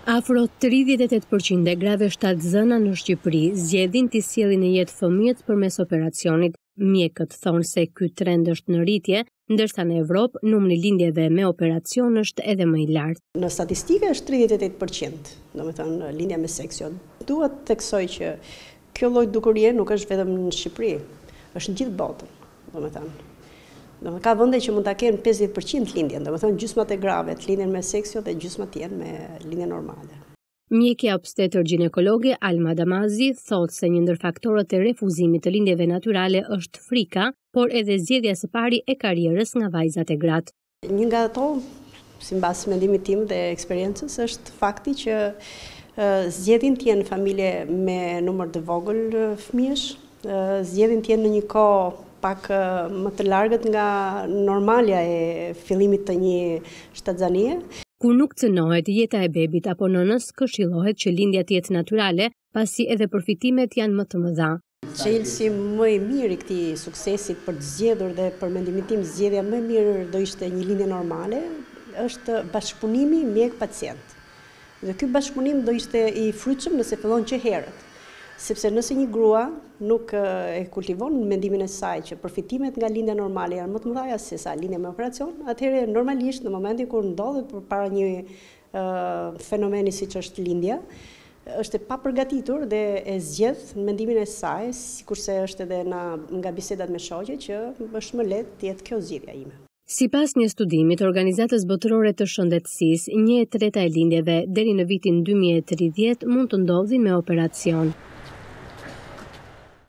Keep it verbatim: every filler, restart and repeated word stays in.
Afro tridhjetë e tetë përqind e grave shtatzëna në Shqipëri zgjedhin t'i sjellin në jetë fëmijët përmes operacionit. Mjekët thonë se ky trend është në rritje, ndërsa në Evropë numri lindjeve me operacion është edhe më i lartë. Në statistike është tridhjetë e tetë përqind, domethënë lindja me seksio. Dua të theksoj që kjo lloj dukurie nuk është vetëm në Shqipëri, është në gjithë botën, domethënë. Domethënë ka vende që mund ta kenë pesëdhjetë përqind lindjen, domethënë gjysmat e grave të lindjen me seksio dhe gjysmat tjenë me lindje normale. Mjekja obstetër ginekologe Alma Damazi thotë se një ndër faktorët e refuzimit të lindjeve natyrale është frika, por edhe zgjedhja së pari e karrierës nga vajzat e gratë. Një nga ato, sipas mendimit tim dhe eksperiencës, është fakti që uh, zgjedhin të jenë familje me numër të vogël fëmijësh, uh, zgjedhin të jenë në një kohë pak uh, më të largët nga normalja e fillimit të një shtatzanie. Kur nuk cënohet jeta e bebit apo nënës, këshillohet që lindja të jetë natyrale, pasi edhe përfitimet janë më të mëdha. Çelësi më i mirë i këtij suksesit për të zgjedhur dhe për mendimin tim zgjedhja më e mirë do ishte një lindje normale, është bashkëpunimi mjek-pacient. Dhe ky bashkëpunim do ishte i frytshëm nëse fillon që herët. Sepse nëse një grua nuk e kultivon mendimin e saj që përfitimet nga lindja normale janë më të mëdha se sa lindja me operacion, atëherë normalisht në momentin kur ndodhet përpara një uh, fenomeni siç është lindja, është e papërgatitur dhe e zgjedh në mendimin e saj, sikurse është edhe na, nga bisedat me shoqe, që është më lehtë të jetë kjo zgjidhja ime. Sipas një studimi të Organizatës Botërore të Shëndetësisë, një e treta e lindjeve deri në vitin dy mijë e tridhjetë mund të ndodhin me operacion.